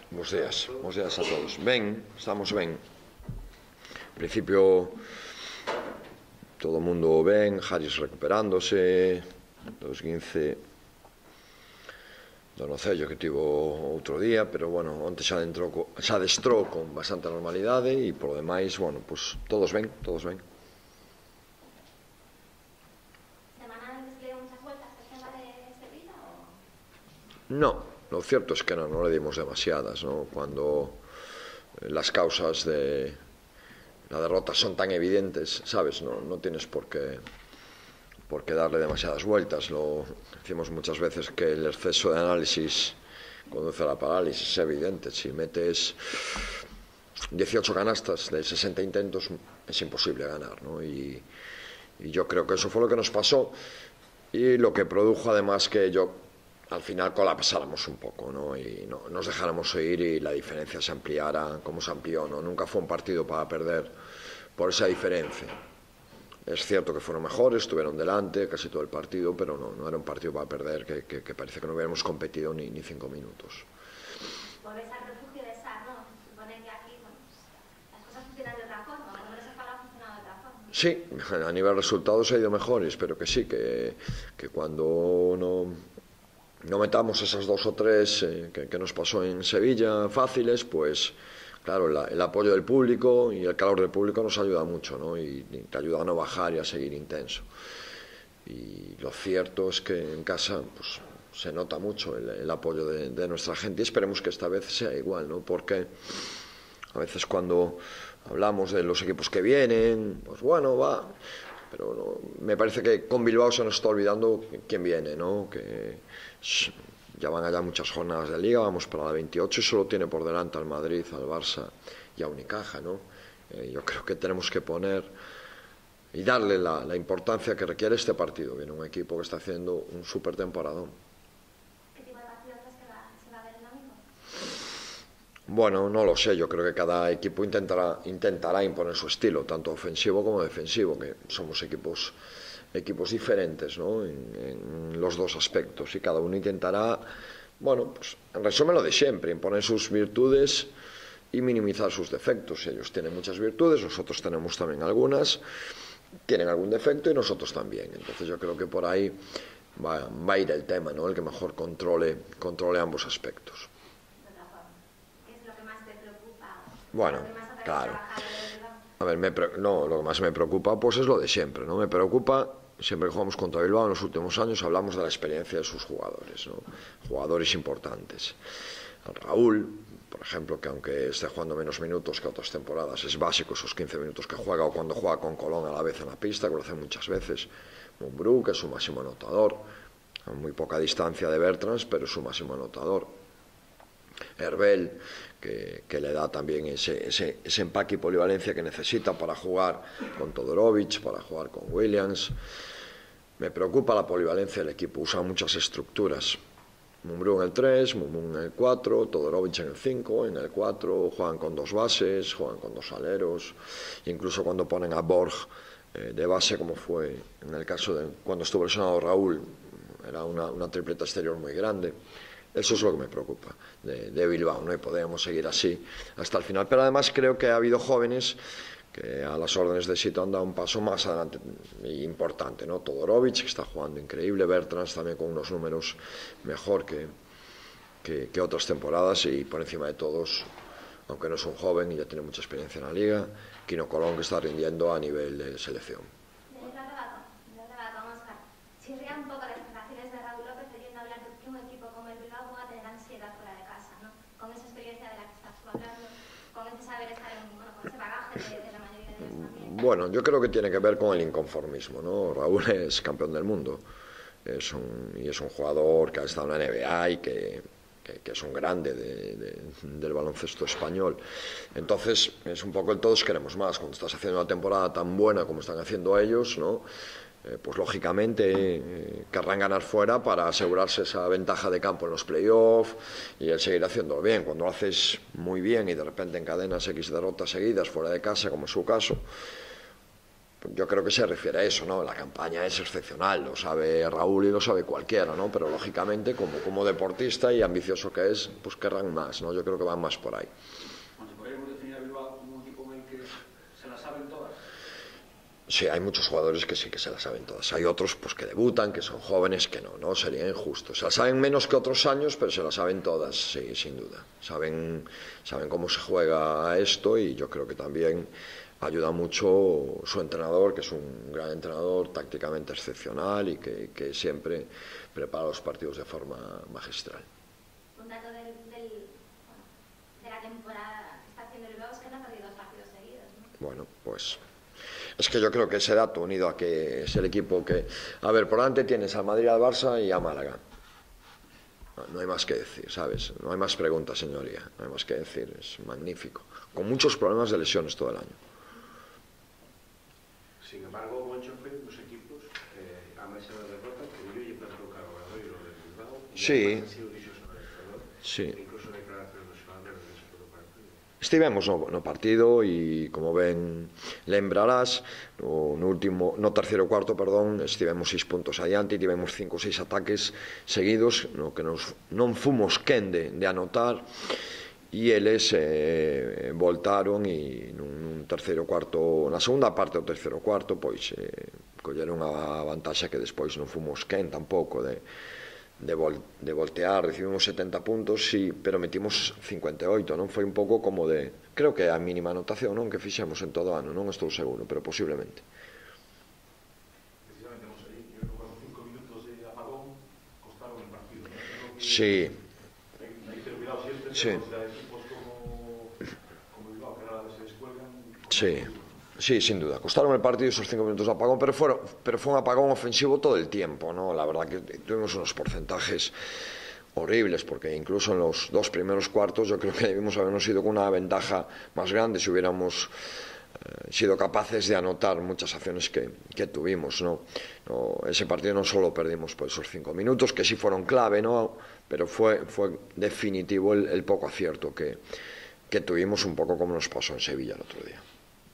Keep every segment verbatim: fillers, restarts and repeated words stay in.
Bos días, bos días a todos. Ben, estamos ben. En principio, todo o mundo ben, Haris recuperándose, dos quince do Nocello que tivo outro día, pero, bueno, onte xa, entrou, xa destrou con bastante normalidade e, por lo demais, bueno, pues, todos ben, todos ben. No, lo cierto es que no, no le dimos demasiadas, ¿no? Cuando las causas de la derrota son tan evidentes, ¿sabes? No, no tienes por qué, por qué darle demasiadas vueltas. Lo decimos muchas veces que el exceso de análisis conduce a la parálisis, es evidente. Si metes dieciocho canastas de sesenta intentos, es imposible ganar, ¿no? Y, y yo creo que eso fue lo que nos pasó y lo que produjo además que yo al final colapsáramos un poco, ¿no? Y no, nos dejáramos ir y la diferencia se ampliara como se amplió, ¿no? Nunca fue un partido para perder por esa diferencia. Es cierto que fueron mejores, estuvieron delante casi todo el partido, pero no, no era un partido para perder, que, que, que parece que no hubiéramos competido ni, ni cinco minutos. Volvéis al refugio de Sar, ¿no? Supone que aquí, bueno, las cosas funcionan de otra forma, por lo menos el ha funcionado de otra forma. Sí, a nivel resultados ha ido mejor y espero que sí, que, que cuando no... no metamos esas dos o tres eh, que, que nos pasó en Sevilla fáciles, pues claro, la, el apoyo del público y el calor del público nos ayuda mucho, ¿no? Y, y te ayuda a no bajar y a seguir intenso. Y lo cierto es que en casa pues, se nota mucho el, el apoyo de, de nuestra gente y esperemos que esta vez sea igual, ¿no? Porque a veces cuando hablamos de los equipos que vienen, pues bueno, va... pero no, me parece que con Bilbao se nos está olvidando quién viene, ¿no? Que ya van allá muchas jornadas de Liga, vamos para la veintiocho y solo tiene por delante al Madrid, al Barça y a Unicaja, ¿no? Eh, yo creo que tenemos que poner y darle la, la importancia que requiere este partido. Viene un equipo que está haciendo un súper temporadón. ¿Qué tipo de partido crees que va, se va a ver el domingo? Bueno, no lo sé, yo creo que cada equipo intentará, intentará imponer su estilo, tanto ofensivo como defensivo, que somos equipos, equipos diferentes, ¿no? en, en los dos aspectos, y cada uno intentará, bueno, pues en resumen lo de siempre, imponer sus virtudes y minimizar sus defectos. Ellos tienen muchas virtudes, nosotros tenemos también algunas, tienen algún defecto y nosotros también, entonces yo creo que por ahí va, va a ir el tema, ¿no? El que mejor controle, controle ambos aspectos. Bueno, claro. A ver, me pre... no, lo que más me preocupa pues es lo de siempre, ¿no? Me preocupa, siempre que jugamos contra Bilbao en los últimos años hablamos de la experiencia de sus jugadores, ¿no? Jugadores importantes. Raúl, por ejemplo, que aunque esté jugando menos minutos que otras temporadas, es básico esos quince minutos que juega, o cuando juega con Colón a la vez en la pista, que lo hace muchas veces. Mumbrú, que es su máximo anotador, a muy poca distancia de Bertrans, pero es su máximo anotador. Herbel, que, que le da también ese, ese, ese empaque y polivalencia que necesita para jugar con Todorovic, para jugar con Williams. Me preocupa la polivalencia del equipo, usa muchas estructuras. Mumbrú en el tres, Mumbrú en el cuatro, Todorovic en el cinco, en el cuatro juegan con dos bases, juegan con dos aleros, incluso cuando ponen a Borg eh, de base, como fue en el caso de cuando estuvo lesionado Raúl, era una, una tripleta exterior muy grande. Eso es lo que me preocupa de, de Bilbao, ¿no? Y podríamos seguir así hasta el final. Pero además creo que ha habido jóvenes que a las órdenes de Sito han dado un paso más adelante importante, ¿no? Todorovic, que está jugando increíble, Bertrans también con unos números mejor que, que, que otras temporadas, y por encima de todos, aunque no es un joven y ya tiene mucha experiencia en la Liga, Quino Colón, que está rindiendo a nivel de selección. Chirría un poco las declaraciones de Raúl López oyendo hablar de que un equipo como el Bilbao pueda tener ansiedad fuera de casa, ¿no? Con esa experiencia de la que estás tú hablando, con ese saber estar en, bueno, con ese bagaje de, de la mayoría de ellos también. Bueno, yo creo que tiene que ver con el inconformismo, ¿no? Raúl es campeón del mundo, es un, y es un jugador que ha estado en la N B A y que, que, que es un grande de, de, del baloncesto español. Entonces, es un poco el todos queremos más. Cuando estás haciendo una temporada tan buena como están haciendo ellos, ¿no? Eh, pues lógicamente eh, querrán ganar fuera para asegurarse esa ventaja de campo en los playoffs y el seguir haciéndolo bien. Cuando lo haces muy bien y de repente encadenas X derrotas seguidas fuera de casa, como es su caso, pues lógicamente eh, querrán ganar fuera para asegurarse esa ventaja de campo en los playoffs y el seguir haciéndolo bien. Cuando lo haces muy bien y de repente encadenas X derrotas seguidas fuera de casa, como es su caso, pues lógicamente eh, querrán ganar fuera para asegurarse esa ventaja de campo en los playoffs y el seguir haciéndolo bien. Cuando lo haces muy bien y de repente encadenas X derrotas seguidas fuera de casa, como es su caso, yo creo que se refiere a eso, ¿no? La campaña es excepcional, lo sabe Raúl y lo sabe cualquiera, ¿no? Pero lógicamente, como, como deportista y ambicioso que es, pues querrán más, ¿no? Yo creo que van más por ahí. ¿Podríamos definir a Bilbao como un equipo en el que se la saben todas? Sí, hay muchos jugadores que sí que se la saben todas. Hay otros pues que debutan, que son jóvenes, que no, no sería injusto. Se la saben menos que otros años, pero se la saben todas, sí, sin duda. Saben, saben cómo se juega a esto y yo creo que también ayuda mucho su entrenador, que es un gran entrenador, tácticamente excepcional y que, que siempre prepara los partidos de forma magistral. Un dato del, del, bueno, de la temporada que está haciendo el Bilbao es que no ha perdido dos partidos seguidos, ¿no? Bueno, pues es que yo creo que ese dato, unido a que es el equipo que... A ver, por delante tienes al Madrid, al Barça y a Málaga. No, no hay más que decir, ¿sabes? No hay más preguntas, señoría. No hay más que decir, es magnífico. Con muchos problemas de lesiones todo el año. Sin embargo, Moncho fue dos equipos eh, a máis da derrota que yo lle plantou cara ao Obradoiro do Bilbao. Sí. Sí. Incluso declaracións dos xogadores despois do partido. Estivemos no, no partido e, como ben lembrarás, no, no último, no terceiro cuarto, perdón, estivemos seis puntos adiante e tivemos cinco ou seis ataques seguidos no que nos, non fomos quen de, de anotar e eles eh, voltaron e nun, nun terceiro cuarto, na segunda parte do terceiro cuarto, pois eh, colleron a vantaxa que despois non fomos quen tampouco de, de, vol, de voltear. Recibimos setenta puntos, sí, pero metimos cincuenta e oito, non foi un pouco como de, creo que a mínima anotación, non, que fixemos en todo o ano, non estou seguro, pero posiblemente. Precisamente, nos aí, eu creo que cinco minutos de apagón costaron el partido, ¿no? Sí. Aí te olvidado siempre, Sí. equipos como, como Bilbao, que ahora se descuelgan. Sí, sí, sin duda. Costaron el partido esos cinco minutos de apagón, pero, fueron, pero fue un apagón ofensivo todo el tiempo, ¿no? La verdad que tuvimos unos porcentajes horribles, porque incluso en los dos primeros cuartos yo creo que debimos habernos ido con una ventaja más grande si hubiéramos eh, sido capaces de anotar muchas acciones que, que tuvimos, ¿no? No, ese partido no solo perdimos por esos cinco minutos, que sí fueron clave, ¿no? Pero fue, fue definitivo el, el poco acierto que, que tuvimos, un poco como nos pasó en Sevilla el otro día.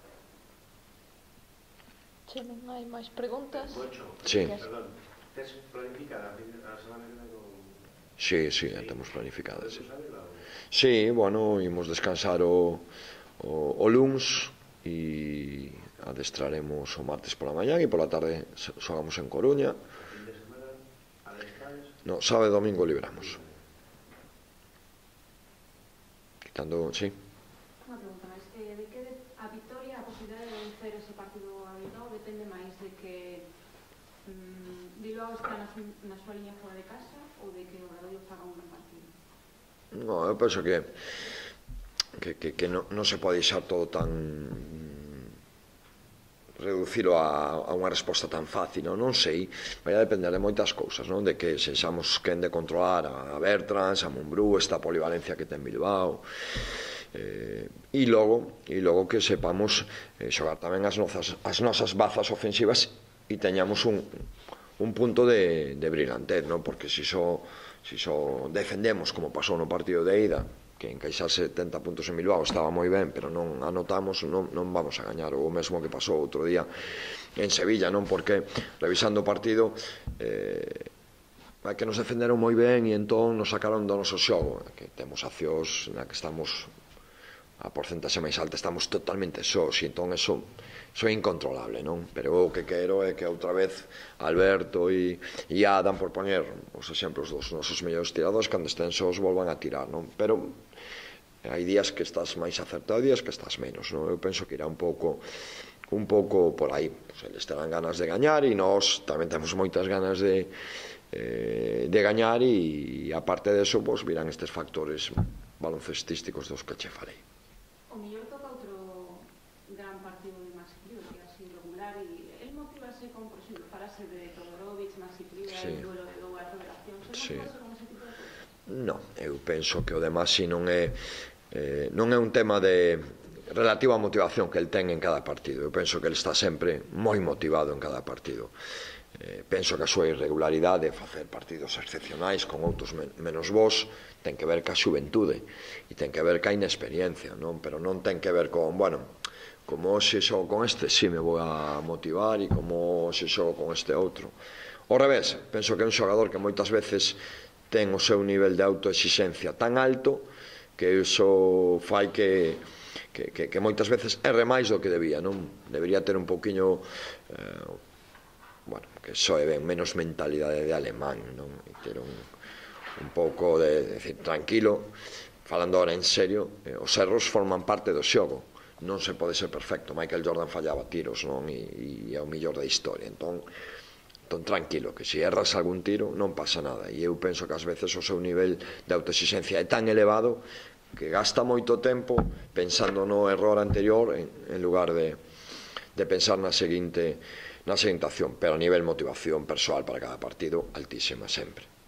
Sí, non hai máis preguntas. Moncho, Sí. perdón, tes planificada a semana que vem con... Sí, sí, ya tenemos planificadas. Sí. ¿Sabes la...? Sí, bueno, imos descansar o, o, o luns e adestraremos o martes pola mañá e pola tarde xogamos en Coruña. Fin de semana, adestrades? No, sábado e domingo libramos. Quitando, sí. Unha pregunta máis, eh, de que a vitoria, a posibilidade de vencer ese partido a Bilbao depende máis de que mm, Bilbao está na, su, na súa liña fora de casa ou de que o Obradoiro faga un gran partido? No, eu penso que que, que, que non, non se pode deixar todo tan reducilo a, a unha resposta tan fácil, non, non sei, vai a depender de moitas cousas, non? De que sexamos quen de controlar a Bertrans, a Mumbrú, esta polivalencia que ten Bilbao, eh, e logo e logo que sepamos eh, xogar tamén as nosas, as nosas bazas ofensivas e teñamos un, un punto de, de brillantez, non? Porque se só si só defendemos como pasou no partido de ida, que encaixar setenta puntos en Bilbao estaba moi ben, pero non anotamos, non, non vamos a gañar. O mesmo que pasou outro día en Sevilla, non? Porque revisando o partido eh, que nos defenderon moi ben e entón nos sacaron do noso xogo, que temos accións na que estamos a porcentaxe máis alta, estamos totalmente sós, e entón eso, eso é incontrolable, non? Pero o que quero é que outra vez Alberto e, e Adam, por poñer os exemplos dos nosos mellores tiradores, cando estén sós volvan a tirar, non? Pero hai días que estás máis acertado e días que estás menos, non? Eu penso que irá un pouco un pouco por aí, pues, eles terán ganas de gañar e nós tamén temos moitas ganas de eh, de gañar, e aparte de eso, pues, virán estes factores baloncestísticos dos que che falei. O mellor toca outro gran partido de Maxi Priu, que é así regular, e el motivase con, por exemplo, parase de Todorovic, Maxi Priu, Sí. el duelo de dúas revelacións, el Sí. motivase con ese tipo de cousas? No, eu penso que o de Maxi non é eh, non é un tema de relativo á motivación que el ten en cada partido. Eu penso que el está sempre moi motivado en cada partido. Eh, penso que a súa irregularidade de facer partidos excepcionais con outros men menos vos ten que ver ca xuventude e ten que ver ca inexperiencia, non? Pero non ten que ver con, bueno, como se xogo con este, si me vou a motivar, e como se xogo con este outro. Ao revés, penso que é un xogador que moitas veces ten o seu nivel de autoexixencia tan alto que iso fai que Que, que, que moitas veces erre máis do que debía, non? Debería ter un pouquiño eh, bueno, que soe ben menos mentalidade de alemán, non? E ter un, un pouco de, de decir, tranquilo, falando ahora en serio, eh, os erros forman parte do xogo, non se pode ser perfecto. Michael Jordan fallaba tiros, non? E, e é o millor da historia, entón entón tranquilo, que se erras algún tiro non pasa nada. E eu penso que ás veces o seu nivel de autoexixencia é tan elevado que gasta moito tempo pensando no error anterior en, en lugar de, de pensar na seguinte na seguinte acción, pero a nivel motivación persoal para cada partido altísima sempre.